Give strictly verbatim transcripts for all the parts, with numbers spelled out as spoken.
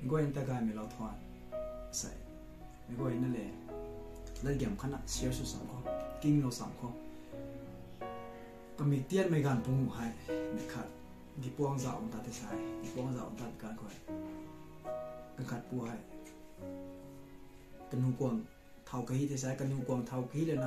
ก็ยังตะกายไม่เราทอนใส่ไม่ก็ยังนั่นแหละแล้วเกี่ยมขนาดเชียร์สุดสามข้อกิ้งเราสามข้อก็มีเตี้ยนไม่การปุ่งให้นะครับดิปวงสาวตัดที่ใช้ดิปวงสาวตัดการคอยกันขัดปูให้กันนูกวงเท่ากี้ที่ใช้กันนูกวงเท่ากี้เลยนะ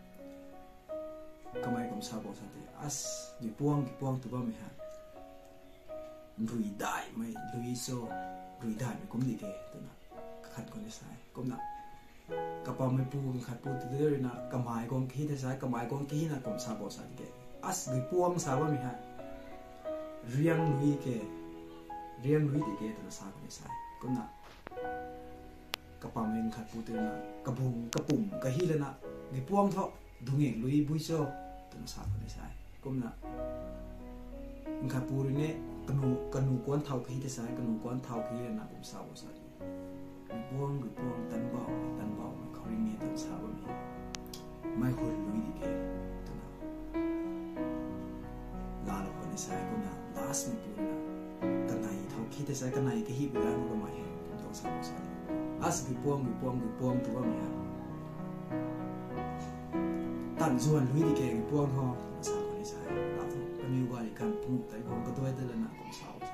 ก็ไม่กำชาบอกสันติอัสดิปวงดิปวงตัวบ้าไม่ฮะลุยได้ไม่ลุยโซ่ลุยได้ไม่กุ้มดีเกตัวนะขัดคนที่ใช้กุ้มนะกระเป๋าไม่ปูขัดปูตัวเดียวเลยนะกระหมายกองกี้ที่ใช้กระหมายกองกี้นะกำชาบอกสันติอัสดิปวงสาวไม่ฮะเรียงลุยเกเรียงลุยดีเกตัวสาวคนที่ใช้กุ้มนะกระเป๋าไม่ขัดปูตัวนะกระบุงกระปุ่มกระฮีเลยนะดิปวงเท่าดุงเองลุยบุยโซ่ตัวสาวคนที่ใช้กุ้มนะมันขัดปูเลยเนี่ยกันนูกันนูก้อนเท่าขี้ที่ใช้กันนูก้อนเท่าขี้เลยนะผมสาวใส่ดิปวงดิปวงตันเบาตันเบาเขาเรียกเมียตัวสาวแบบนี้ไม่ควรลุยดีเกตัวนะลาเราคนที่ใช้กุ้มนะลาสไม่ปูเลยนะกันไหนเท่าขี้ที่ใช้กันไหนก็ฮีบไปได้มันก็ไม่เห็นตัวสาวใส่อัสดิปวงดิปวงดิปวงตัวนี้ตันส่วนลุยดีเกดิปวงเขาสาวคนที่ใช้ลาก็มีว่าอีกการพูดแต่ผมก็ตัวเดินหน้าของสาว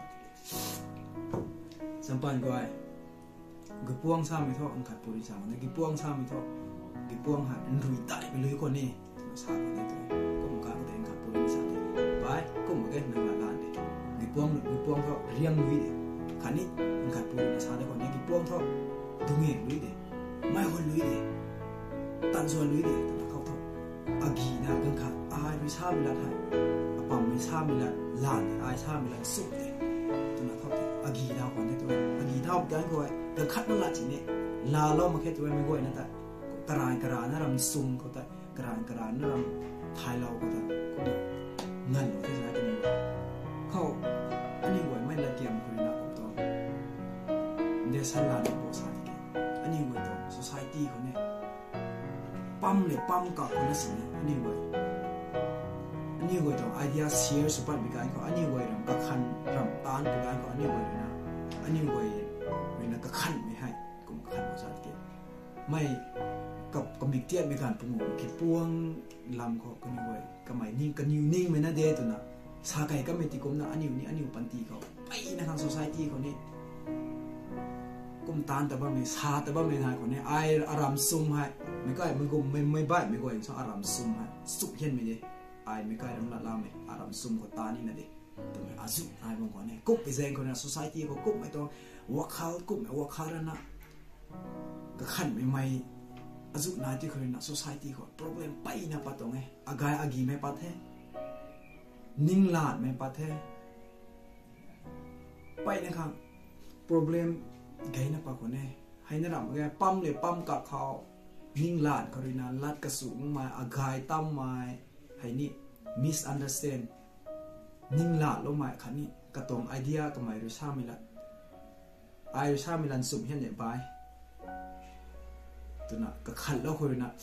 สัมพันธ์ก็ไอ้กิปวงสามีท่ออังคัดปุริสาวเนี่ยกิปวงสามีท่อกิปวงหาอันรุยตายไปเลยคนนี้สาวคนนี้ตัวก็มุการก็แต่อังคัดปุริสาวเนี่ยไปก็มุกเองนั่งร้านเด็กกิปวงกิปวงท่อเรียงลุยเด็กขันนี้อังคัดปุริสาวเด็กคนนี้กิปวงท่อดุเงลุยเด็กไม่คนลุยเด็กตันส่วนลุยเด็กแต่เขาท่ออากีนะกังคัดอายไม่ชาบิลาไทยปั๊มไม่ชาบิลาลานอายชาบิลาสุดเด็กตัวนั้นเขาท่ออากีดาวคนนี้ตัวอากีดาวกันก็ไอ้กังคัดนั่นละจีเนี่ยลาล้อมาแค่ตัวไม่ก็ไอ้นั่นแต่กระไรกระไรนั่นรำซุ่มก็แต่กระไรกระไรนั่นรำไทยเราก็แต่ก็เงินเราที่ใช้กันนี่ว่าเขาอันนี้ว่าไม่ละเกียมคุยนะผมตัวเดชลาในโบสถ์ที่อันนี้ว่าตัว society เขาเนี่ยปั๊มเลยปั๊มกับคนนั้นสิเนี่ยอันนี้ว่าอันนี้ว่าตัวไอเดียเชียร์สุภาพมีการเขาอันนี้ว่าเราก็ขันรำตานมีการเขาอันนี้ว่านะอันนี้ว่าเราก็ขันไม่ให้ก็ขันโบสถ์ที่ไม่กับกับมิกเตียมีการปรุงคิดปวงลำเขาก็นี่ว่าก็ไม่นิ่งก็นิ่งนิ่งไม่น่าเดือดตัวน่ะสาไก่ก็ไม่ตีกลมนะอันนี้นี่อันนี้ปันตีเขาไปนะครับ society เขานี่กุมตานแต่ว่าไม่ซาแต่ว่าไม่นายคนนี้ไออารามซุ่มให้ไม่ก็ไอ้ไม่กุมไม่ไม่บ้าไม่ก็ไอ้ช่างอารามซุ่มให้สุกเห็นไหมเด้ไอไม่ก็ไอ้รำละลาไม่อารามซุ่มเขาตานี่นะเด้แต่ไม่อาซุไอ้บางคนเนี่ยกุ๊บไปเซ็งคนนี้ society เขากุ๊บไม่ต้องวักเขากุ๊บไม่วักเขาแล้วนะก็ขันไม่ไม่อาซุนายที่คนนี้นะ society เขา problem ไปนะปัตตงไงอากายอากีไม่ปัตเทนิ่งลาดไม่ปัตเทไปนะครับ problem ไงนะปะคนนี้ให้นั่นแหละไงปั๊มเลยปั๊มกับเขานิ่งลาดเขาเลยนะลาดกระสุนมาอากายตั้มมาให้นี่ misunderstand นิ่งลาดลงมาคันนี้กระตรงไอเดียกับไม่รู้ชามิละไอรู้ชามิลันสุ่มเห็นอย่างไรตัวน่ะก็ขัดแล้วคนน่ะ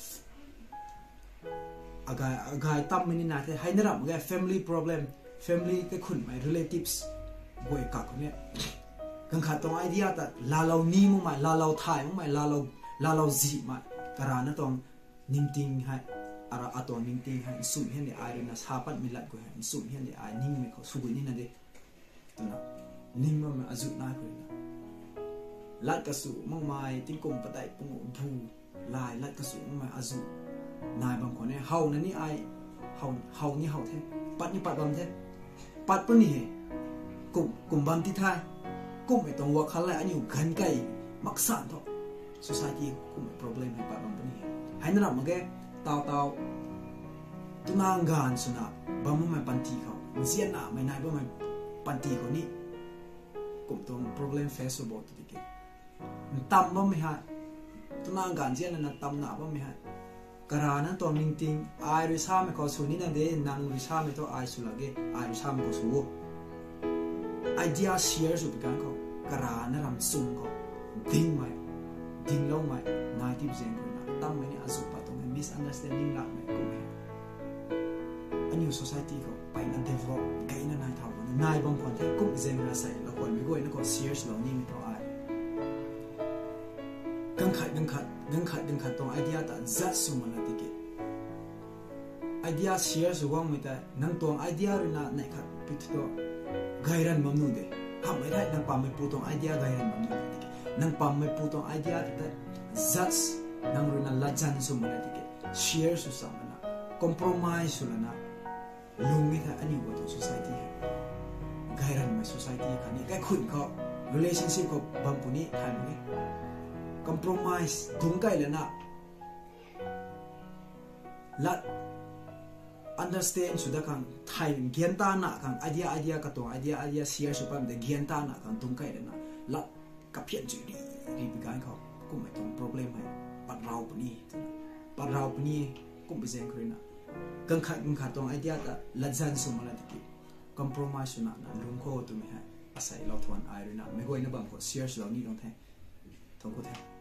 อากายอากายตั้มไม่นี่นะให้นั่นแหละไง family problem family ก็คุณไม่ relatives บ่อยกักคนนี้กังขาดตรงไอเดียแต่ลาเรานี่มั้งไหมลาเราถ่ายมั้งไหมลาเราลาเราจีมั้ยกระดานนั่นตรงนิ่งติงให้อะไรอะตรงนิ่งติงให้สุ่มเห็นเดี๋ยวไอ้เรื่องน่ะชาปัดมิลัดกูให้สุ่มเห็นเดี๋ยวไอ้นิ่งไม่เขาสู้นี่นั่นเด้ตัวน่ะนิ่งมั้งมันอาจุน่าคุยนะลัดกระสุนมั้งไหมติ้งกงปะไตปุ่งบูลายลัดกระสุนมั้งไหมอาจุนายบางคนเนี่ยเฮานั่นนี่ไอ้เฮาเฮานี่เฮาแท้ปัดนี่ปัดบำแท้ปัดปุ่นนี่เหรอกลุ่มกลุ่มบำที่ท้ายกุมไม่ต้องว่าเขาแหละอันนี้กันไก่มักสั่นเถอะ society กุมไม่ problem ให้ปะบางปนี้ให้นั่นแหละมันแกเตาเตาตุนางานสุนัขบางมันไม่ปันทีเขาเสียหน้าไม่นายบางมันปันทีเขานี่กุมต้อง problem face บ่ตัวเด็กมันต่ำบ้างไม่ฮะตุนางานเสียนั่นต่ำหน้าบ้างไม่ฮะกระดานนั้นตัวมิงติงไอริชาไม่เขาสุนี่นั่นเด้นางริชาไม่ตัวไอสุลักเกไอริชาไม่เขาสู้ไอเดียเชียร์สุดกันเขากระดานนั้นรำซุ่มเขาดิ้งไหมดิ้งลงไหมนายที่เจนคนนั้นตั้งไว้ในอาสุปะตรงนั้น misunderstanding หลักไหมก็ไม่อันนี้ society เขาไปนั่น develop ไกลนั่นนายเท่ากันนายบางคนที่กุ๊บเจนเราใส่เราควรไม่ก้อยนั่นก็ serious เรานี่ไม่ต้องไอ gang khat gang khat gang khat gang khat tong idea ta zat su mana tike idea share su wang mai ta nang tong idea rina nai khat pit to gairan mamnu de ha mai dai nang pa mai pu tong idea gairan mamnu tike nang pa mai pu tong idea ta zat nang rina lajan su mana tike share su samana compromise su lana lungi tha ani wo to society gairan mai society khani kai khun kho relationship ko bampuni thamani compromise dungkai lana lat understand sudah kang thai gian ta na kang idea idea ka to idea idea share su pam de gian ta na kang dungkai lana lat ka phian chu ri ri bi gan kho ku mai tong problem hai pat rau puni pat rau puni ku bi zen krina kang khat kang khat tong idea ta lajan su mala ti compromise su na na lung kho tu me hai asai lo thon ai rina me goi na bang ko share su lo ni dong thai thong ko thai